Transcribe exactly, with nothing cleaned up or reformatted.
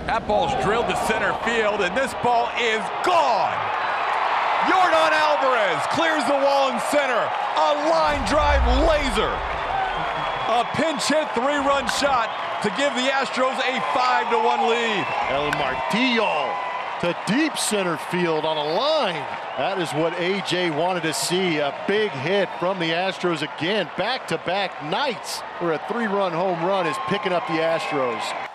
That ball's drilled to center field, and this ball is gone. Yordan Alvarez clears the wall in center. A line drive laser. A pinch hit three-run shot to give the Astros a five to one lead. El Martillo to deep center field on a line. That is what A J wanted to see. A big hit from the Astros again. Back-to-back nights where a three-run home run is picking up the Astros.